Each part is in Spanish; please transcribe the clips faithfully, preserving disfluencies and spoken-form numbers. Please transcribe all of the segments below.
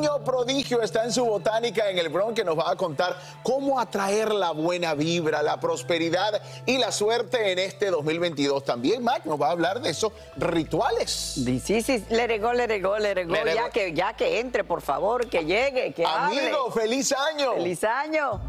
niño prodigio está en su botánica en el Bronx, que nos va a contar cómo atraer la buena vibra, la prosperidad y la suerte en este dos mil veintidós. También Mac nos va a hablar de esos rituales. Sí, sí, le regó, le regó, le regó. Ya que, ya que entre, por favor, que llegue, que hable. Amigo, feliz año. Feliz año.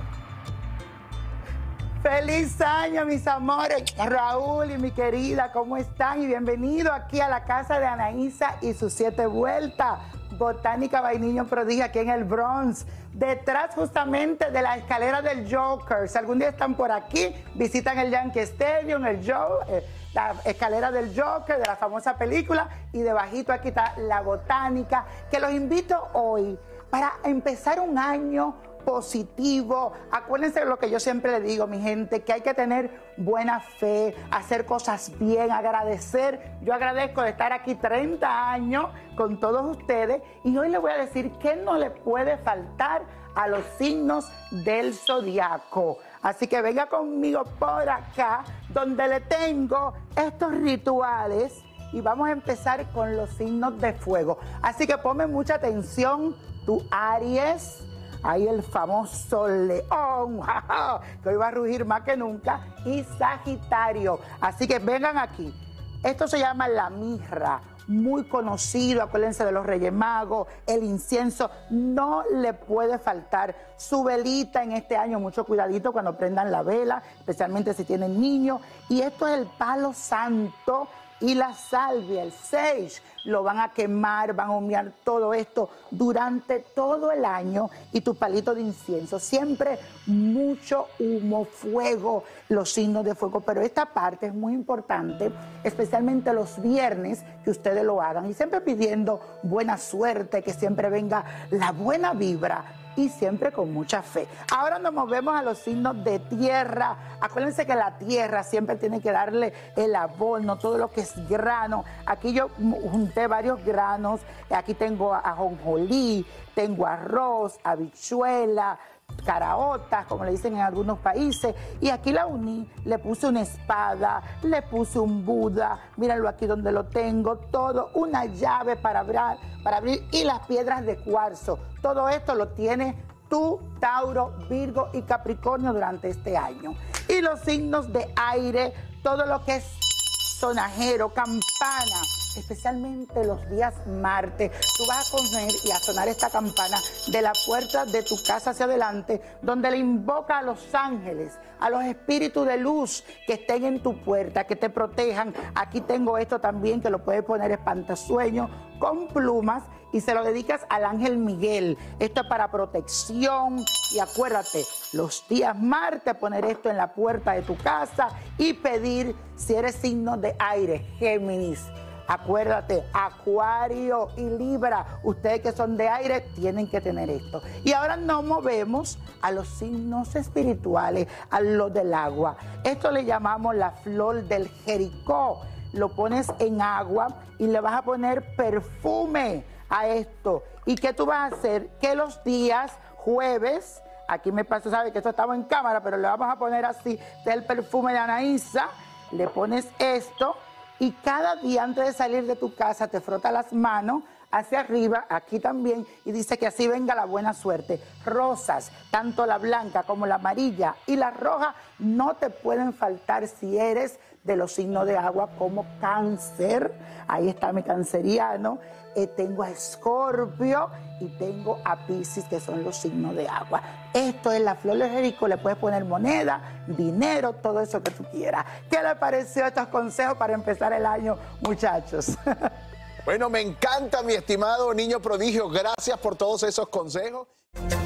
¡Feliz año, mis amores! Raúl y mi querida, ¿cómo están? Y bienvenido aquí a la casa de Anaísa y sus siete vueltas. Botánica by Niño Prodigio aquí en el Bronx. Detrás justamente de la escalera del Joker. Si algún día están por aquí, visitan el Yankee Stadium, el Joe, eh, la escalera del Joker, de la famosa película. Y debajito aquí está la Botánica, que los invito hoy para empezar un año positivo. Acuérdense de lo que yo siempre le digo, mi gente, que hay que tener buena fe, hacer cosas bien, agradecer. Yo agradezco de estar aquí treinta años con todos ustedes y hoy les voy a decir qué no le puede faltar a los signos del zodiaco. Así que venga conmigo por acá, donde le tengo estos rituales y vamos a empezar con los signos de fuego. Así que ponme mucha atención, tú Aries. Ahí el famoso león, que hoy va a rugir más que nunca, y Sagitario. Así que vengan aquí. Esto se llama la mirra, muy conocido, acuérdense de los Reyes Magos, el incienso, no le puede faltar. Su velita en este año, mucho cuidadito cuando prendan la vela, especialmente si tienen niños. Y esto es el palo santo y la salvia, el sage. Lo van a quemar, van a humear todo esto durante todo el año y tu palito de incienso. Siempre mucho humo, fuego, los signos de fuego. Pero esta parte es muy importante, especialmente los viernes, que ustedes lo hagan. Y siempre pidiendo buena suerte, que siempre venga la buena vibra y siempre con mucha fe. Ahora nos movemos a los signos de tierra. Acuérdense que la tierra siempre tiene que darle el abono, todo lo que es grano. Aquí yo junté varios granos. Aquí tengo ajonjolí, tengo arroz, habichuela, caraotas, como le dicen en algunos países, y aquí la uní, le puse una espada, le puse un Buda, mírenlo aquí donde lo tengo, todo, una llave para abrir, para abrir y las piedras de cuarzo. Todo esto lo tiene tú, Tauro, Virgo y Capricornio durante este año. Y los signos de aire, todo lo que es sonajero, campana, especialmente los días martes, tú vas a poner y a sonar esta campana de la puerta de tu casa hacia adelante, donde le invoca a los ángeles, a los espíritus de luz que estén en tu puerta, que te protejan. Aquí tengo esto también, que lo puedes poner espantasueños con plumas y se lo dedicas al ángel Miguel. Esto es para protección y acuérdate, los días martes poner esto en la puerta de tu casa y pedir, si eres signo de aire, Géminis. Acuérdate, Acuario y Libra, ustedes que son de aire tienen que tener esto. Y ahora nos movemos a los signos espirituales, a los del agua. Esto le llamamos la flor del Jericó. Lo pones en agua y le vas a poner perfume a esto. ¿Y qué tú vas a hacer? Que los días jueves, aquí me pasa, sabe que esto estaba en cámara, pero le vamos a poner así del perfume de Anaísa, le pones esto. Y cada día antes de salir de tu casa te frota las manos hacia arriba, aquí también, y dice que así venga la buena suerte. Rosas, tanto la blanca como la amarilla y la roja, no te pueden faltar si eres de los signos de agua como Cáncer. Ahí está mi canceriano. Eh, tengo a Escorpio y tengo a Piscis, que son los signos de agua. Esto es la flor de Jericó, le puedes poner moneda, dinero, todo eso que tú quieras. ¿Qué le pareció estos consejos para empezar el año, muchachos? Bueno, me encanta, mi estimado niño prodigio. Gracias por todos esos consejos.